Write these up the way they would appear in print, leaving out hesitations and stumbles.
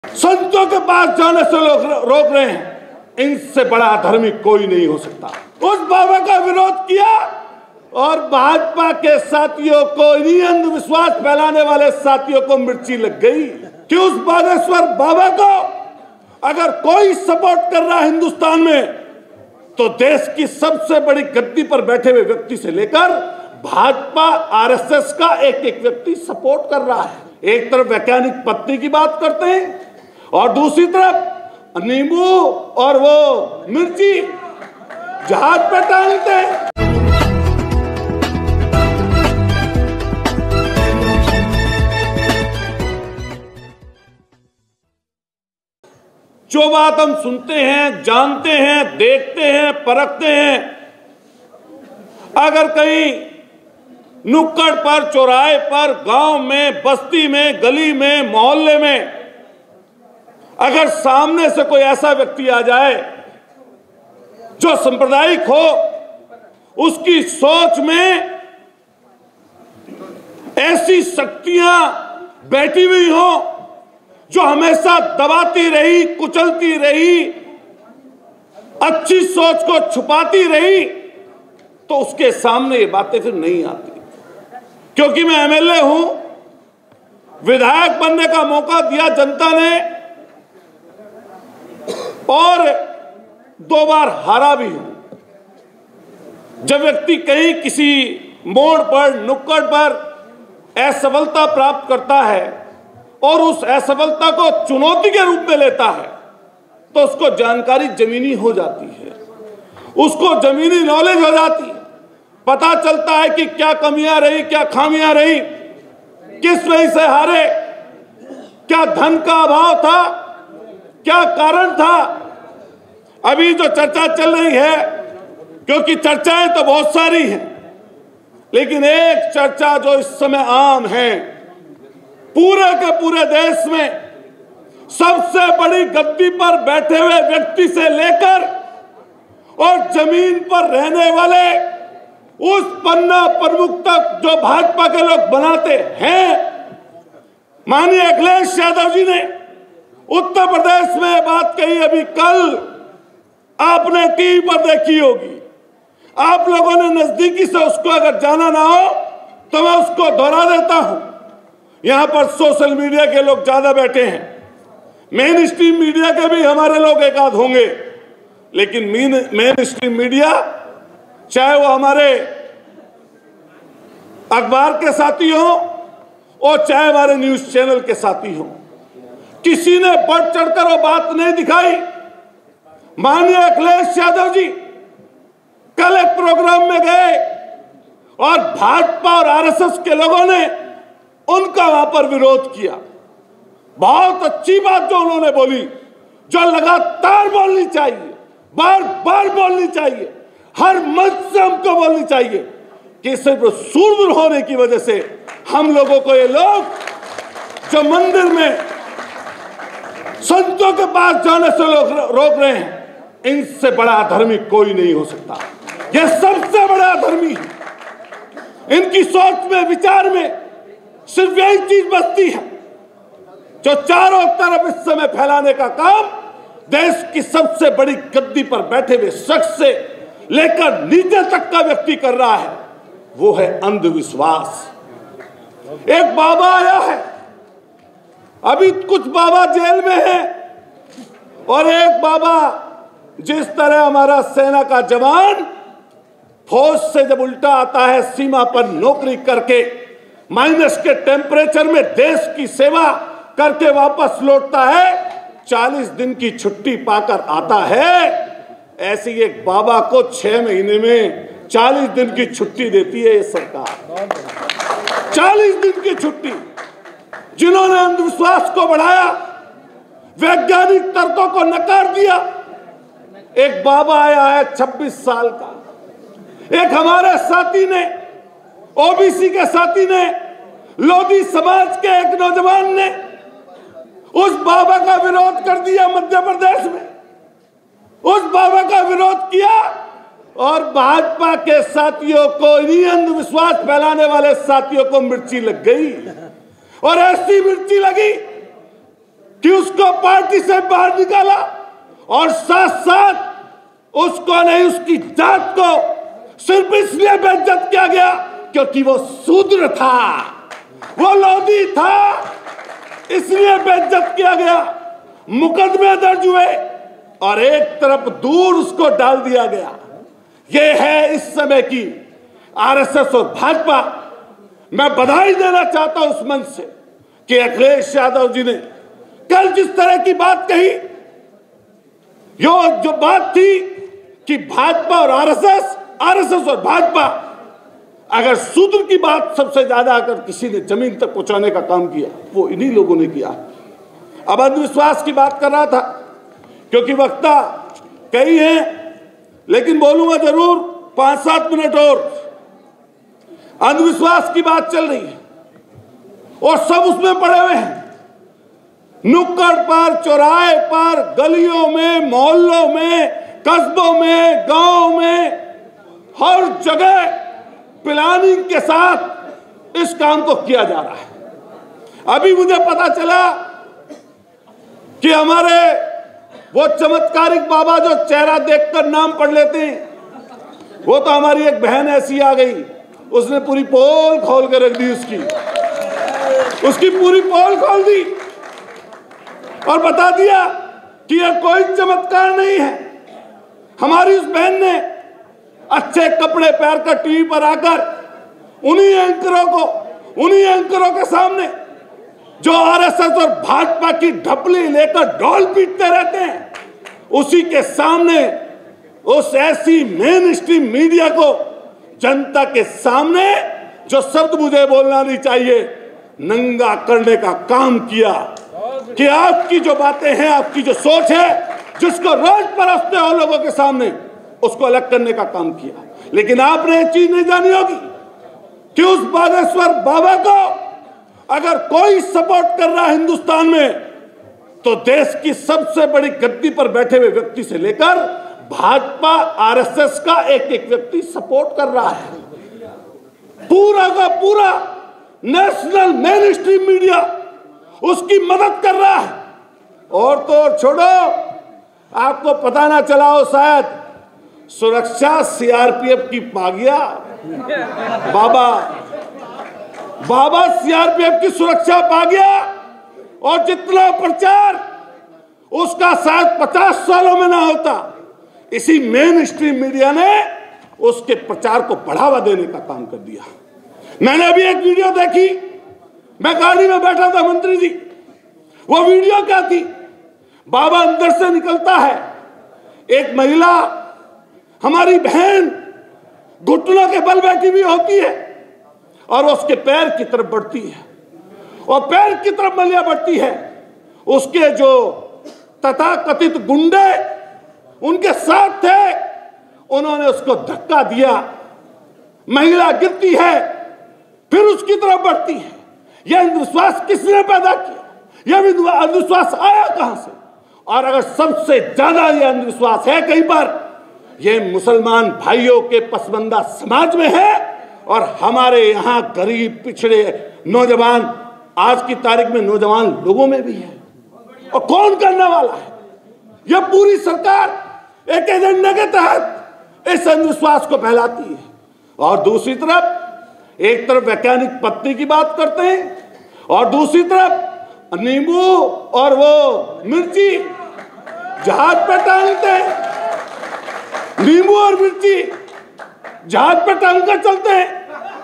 संतों के पास जाने से लोग रोक रहे हैं, इनसे बड़ा अधर्मी कोई नहीं हो सकता। उस बाबा का विरोध किया और भाजपा के साथियों को, इन्हीं अंधविश्वास फैलाने वाले साथियों को मिर्ची लग गई कि उस बागेश्वर बाबा को अगर कोई सपोर्ट कर रहा है हिंदुस्तान में, तो देश की सबसे बड़ी गद्दी पर बैठे हुए व्यक्ति से लेकर भाजपा आरएसएस का एक एक व्यक्ति सपोर्ट कर रहा है। एक तरफ वैज्ञानिक पत्नी की बात करते हैं और दूसरी तरफ नींबू और वो मिर्ची जहाज पे डालते हैं। जो बात हम सुनते हैं, जानते हैं, देखते हैं, परखते हैं, अगर कहीं नुक्कड़ पर, चौराहे पर, गांव में, बस्ती में, गली में, मोहल्ले में अगर सामने से कोई ऐसा व्यक्ति आ जाए जो सांप्रदायिक हो, उसकी सोच में ऐसी शक्तियां बैठी हुई हो जो हमेशा दबाती रही, कुचलती रही, अच्छी सोच को छुपाती रही, तो उसके सामने ये बातें फिर नहीं आती। क्योंकि मैं एमएलए हूं, विधायक बनने का मौका दिया जनता ने और 2 बार हारा भी हूं। जब व्यक्ति कहीं किसी मोड़ पर, नुक्कड़ पर असफलता प्राप्त करता है और उस असफलता को चुनौती के रूप में लेता है, तो उसको जानकारी जमीनी हो जाती है, उसको जमीनी नॉलेज हो जाती है, पता चलता है कि क्या कमियां रही, क्या खामियां रही, किस वजह से हारे, क्या धन का अभाव था, क्या कारण था। अभी जो चर्चा चल रही है, क्योंकि चर्चाएं तो बहुत सारी हैं, लेकिन एक चर्चा जो इस समय आम है, पूरे के पूरे देश में सबसे बड़ी गद्दी पर बैठे हुए व्यक्ति से लेकर और जमीन पर रहने वाले उस पन्ना प्रमुख तक जो भाजपा के लोग बनाते हैं। माननीय अखिलेश यादव जी ने उत्तर प्रदेश में बात कही, अभी कल आपने टीवी पर देखी होगी। आप लोगों ने नजदीकी से उसको अगर जाना ना हो तो मैं उसको दोहरा देता हूं। यहां पर सोशल मीडिया के लोग ज्यादा बैठे हैं, मेन स्ट्रीम मीडिया के भी हमारे लोग एक आध होंगे, लेकिन मेन स्ट्रीम मीडिया, चाहे वो हमारे अखबार के साथी हो और चाहे हमारे न्यूज चैनल के साथी हो, किसी ने बढ़ चढ़कर वो बात नहीं दिखाई। माननीय अखिलेश यादव जी कल एक प्रोग्राम में गए और भाजपा और आरएसएस के लोगों ने उनका वहां पर विरोध किया। बहुत अच्छी बात जो उन्होंने बोली, जो लगातार बोलनी चाहिए, बार बार बोलनी चाहिए, हर मंच से हमको बोलनी चाहिए कि सिर्फ सूरवीर होने की वजह से हम लोगों को ये लोग जो मंदिर में संतों के पास जाने से लोग रोक रहे हैं, इनसे बड़ा अधर्मी कोई नहीं हो सकता। ये सबसे बड़ा अधर्मी है। इनकी सोच में, विचार में सिर्फ यही चीज बचती है जो चारों तरफ इस समय फैलाने का काम देश की सबसे बड़ी गद्दी पर बैठे हुए शख्स से लेकर नीचे तक का व्यक्ति कर रहा है, वो है अंधविश्वास। एक बाबा आया है, अभी कुछ बाबा जेल में हैं, और एक बाबा जिस तरह हमारा सेना का जवान फौज से जब उल्टा आता है, सीमा पर नौकरी करके माइनस के टेम्परेचर में देश की सेवा करके वापस लौटता है, 40 दिन की छुट्टी पाकर आता है, ऐसी एक बाबा को 6 महीने में 40 दिन की छुट्टी देती है ये सरकार। 40 दिन की छुट्टी। जिन्होंने अंधविश्वास को बढ़ाया, वैज्ञानिक तर्कों को नकार दिया, एक बाबा आया है 26 साल का। एक हमारे साथी ने, ओबीसी के साथी ने, लोधी समाज के एक नौजवान ने उस बाबा का विरोध कर दिया मध्य प्रदेश में, उस बाबा का विरोध किया और भाजपा के साथियों को, इन्हीं अंधविश्वास फैलाने वाले साथियों को मिर्ची लग गई। और ऐसी मिर्ची लगी कि उसको पार्टी से बाहर निकाला और साथ साथ उसको नहीं, उसकी जात को सिर्फ इसलिए बेइज्जत किया गया क्योंकि वो शूद्र था, वो लोधी था, इसलिए बेइज्जत किया गया। मुकदमे दर्ज हुए और एक तरफ दूर उसको डाल दिया गया। ये है इस समय की आरएसएस और भाजपा। मैं बधाई देना चाहता हूं उस मंच से कि अखिलेश यादव जी ने कल जिस तरह की बात कही, जो बात थी कि भाजपा और आरएसएस और भाजपा, अगर शूद्र की बात सबसे ज्यादा अगर किसी ने जमीन तक पहुंचाने का काम किया वो इन्हीं लोगों ने किया। अब अंधविश्वास की बात कर रहा था क्योंकि वक्ता कई हैं, लेकिन बोलूंगा जरूर 5-7 मिनट और। अंधविश्वास की बात चल रही है और सब उसमें पड़े हुए हैं। नुक्कड़ पर, चौराहे पर, गलियों में, मोहल्लों में, कस्बों में, गांव में, हर जगह प्लानिंग के साथ इस काम को किया जा रहा है। अभी मुझे पता चला कि हमारे वो चमत्कारिक बाबा जो चेहरा देखकर नाम पढ़ लेते हैं, वो तो हमारी एक बहन ऐसी आ गई, उसने पूरी पोल खोल के रख दी, उसकी पूरी पोल खोल दी और बता दिया कि यह कोई चमत्कार नहीं है। हमारी उस बहन ने अच्छे कपड़े पहनकर टीवी पर आकर उन्हीं एंकरों के सामने जो आरएसएस और भाजपा की ढपली लेकर ढोल पीटते रहते हैं, उसी के सामने उस ऐसी मेन स्ट्रीम मीडिया को जनता के सामने जो शब्द मुझे बोलना नहीं चाहिए, नंगा करने का काम किया कि आपकी जो बातें हैं, आपकी जो सोच है, जिसको रोज परसते हो लोगों के सामने, उसको अलग करने का काम किया। लेकिन आपने एक चीज नहीं जानी होगी कि उस बागेश्वर बाबा को अगर कोई सपोर्ट कर रहा है हिंदुस्तान में, तो देश की सबसे बड़ी गद्दी पर बैठे हुए व्यक्ति से लेकर भाजपा आरएसएस का एक एक व्यक्ति सपोर्ट कर रहा है। पूरा का पूरा नेशनल मेन स्ट्रीम मीडिया उसकी मदद कर रहा है। और तो और छोड़ो, आपको पता ना चला हो शायद, सुरक्षा सीआरपीएफ की पा गया। बाबा सीआरपीएफ की सुरक्षा पा गया और जितना प्रचार उसका शायद 50 सालों में ना होता। इसी मेन स्ट्रीम मीडिया ने उसके प्रचार को बढ़ावा देने का काम कर दिया। मैंने अभी एक वीडियो देखी, मैं गाड़ी में बैठा था मंत्री जी, वो वीडियो क्या थी, बाबा अंदर से निकलता है, एक महिला हमारी बहन घुटनों के बल बैठी हुई होती है और उसके पैर की तरफ बढ़ती है और पैर की तरफ मलिया बढ़ती है। उसके जो तथाकथित गुंडे उनके साथ थे, उन्होंने उसको धक्का दिया, महिला गिरती है, फिर उसकी तरफ बढ़ती है। यह अंधविश्वास किसने पैदा किया? यह अंधविश्वास आया कहां से? और अगर सबसे ज्यादा यह अंधविश्वास है कहीं पर, यह मुसलमान भाइयों के पसमानदा समाज में है और हमारे यहां गरीब पिछड़े नौजवान, आज की तारीख में नौजवान लोगों में भी है। और कौन करने वाला है? यह पूरी सरकार एक एजेंडे के तहत इस अंधविश्वास को फैलाती है। और दूसरी तरफ, एक तरफ वैज्ञानिक पत्नी की बात करते हैं और दूसरी तरफ नींबू और वो मिर्ची जहाज पे टांगते हैं। नींबू और मिर्ची जहाज पे टांग कर चलते हैं।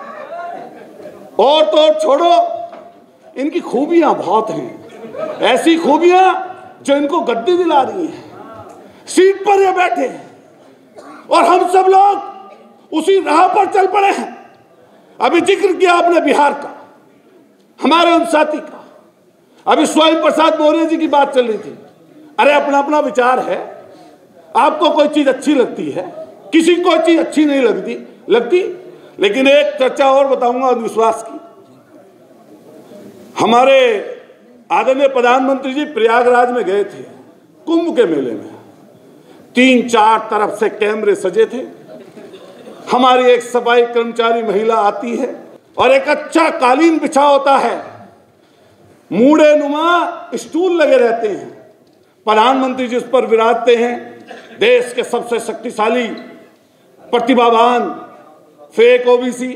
और तो छोड़ो, इनकी खूबियां बहुत हैं, ऐसी खूबियां जो इनको गद्दी दिला रही हैं। सीट पर ये बैठे हैं और हम सब लोग उसी राह पर चल पड़े हैं। अभी जिक्र किया आपने बिहार का, हमारे उन साथी का, अभी स्वामी प्रसाद मौर्य जी की बात चल रही थी। अरे अपना अपना विचार है, आपको कोई चीज अच्छी लगती है, किसी को कोई चीज अच्छी नहीं लगती। लेकिन एक चर्चा और बताऊंगा अंधविश्वास की। हमारे आदरणीय प्रधानमंत्री जी प्रयागराज में गए थे कुंभ के मेले में, 3-4 तरफ से कैमरे सजे थे। हमारी एक सफाई कर्मचारी महिला आती है और एक अच्छा कालीन बिछा होता है, मूढ़े नुमा स्टूल लगे रहते हैं, प्रधानमंत्री जिस पर विराजते हैं, देश के सबसे शक्तिशाली, प्रतिभावान, फेक ओबीसी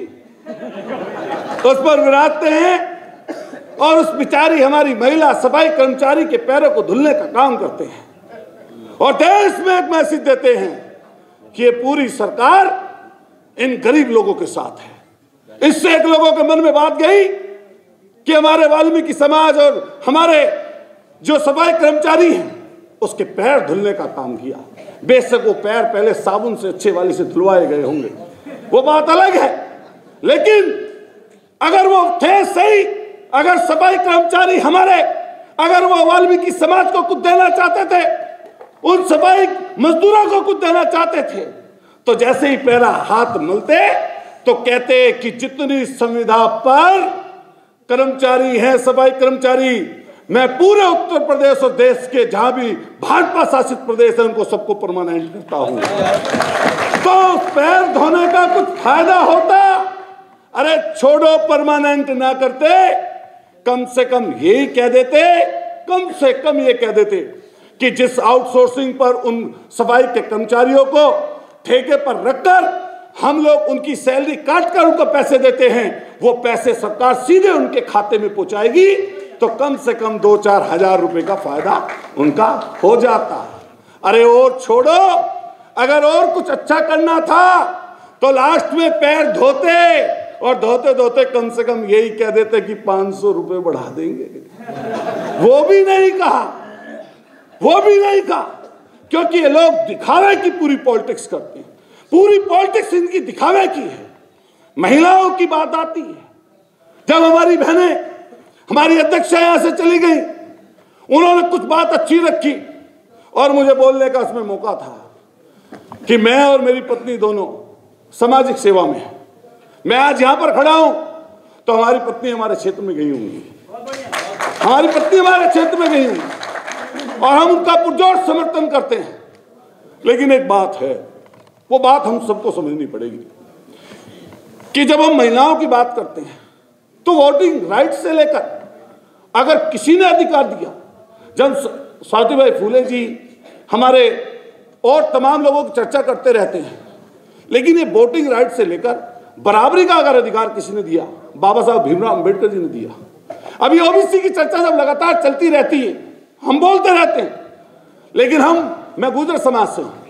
उस पर विराजते हैं और उस बेचारी हमारी महिला सफाई कर्मचारी के पैरों को धुलने का काम करते हैं और देश में एक मैसेज देते हैं कि ये पूरी सरकार इन गरीब लोगों के साथ है। इससे एक लोगों के मन में बात गई कि हमारे वाल्मीकि समाज और हमारे जो सफाई कर्मचारी हैं उसके पैर धुलने का काम किया। बेशक वो पैर पहले साबुन से अच्छे वाली से धुलवाए गए होंगे, वो बात अलग है, लेकिन अगर वो थे सही, अगर सफाई कर्मचारी हमारे, अगर वो वाल्मीकि समाज को कुछ देना चाहते थे, उन सफाई मजदूरों को कुछ देना चाहते थे, तो जैसे ही पहला हाथ मलते तो कहते कि जितनी संविदा पर कर्मचारी हैं, सफाई कर्मचारी, मैं पूरे उत्तर प्रदेश और देश के जहां भी भाजपा शासित प्रदेश है उनको सबको परमानेंट करता हूं। तो पैर धोने का कुछ फायदा होता? अरे छोड़ो, परमानेंट ना करते, कम से कम यही कह देते, कम से कम ये कह देते कि जिस आउटसोर्सिंग पर उन सफाई के कर्मचारियों को ठेके पर रखकर हम लोग उनकी सैलरी काट कर उनको पैसे देते हैं, वो पैसे सरकार सीधे उनके खाते में पहुंचाएगी, तो कम से कम 2-4 हजार रुपए का फायदा उनका हो जाता। अरे और छोड़ो, अगर और कुछ अच्छा करना था तो लास्ट में पैर धोते और धोते धोते कम से कम यही कह देते कि 500 रुपए बढ़ा देंगे। वो भी नहीं कहा, वो भी नहीं कहा, क्योंकि ये लोग दिखावे की पूरी पॉलिटिक्स करते हैं। पूरी पॉलिटिक्स इनकी दिखावे की है। महिलाओं की बात आती है, जब हमारी बहनें, हमारी अध्यक्षा यहां से चली गई, उन्होंने कुछ बात अच्छी रखी और मुझे बोलने का उसमें मौका था कि मैं और मेरी पत्नी दोनों सामाजिक सेवा में हैं। मैं आज यहां पर खड़ा हूं तो हमारी पत्नी हमारे क्षेत्र में गई होंगी, हमारी पत्नी हमारे क्षेत्र में गई होंगी और हम उनका पुरजोर समर्थन करते हैं। लेकिन एक बात है, वो बात हम सबको समझनी पड़ेगी कि जब हम महिलाओं की बात करते हैं तो वोटिंग राइट से लेकर अगर किसी ने अधिकार दिया, जब सावित्रीबाई फुले जी हमारे और तमाम लोगों की चर्चा करते रहते हैं, लेकिन ये वोटिंग राइट से लेकर बराबरी का अगर अधिकार किसी ने दिया, बाबा साहब भीमराव अंबेडकर जी ने दिया। अभी ओबीसी की चर्चा जब लगातार चलती रहती है, हम बोलते रहते हैं, लेकिन मैं गुर्जर समाज से हूं,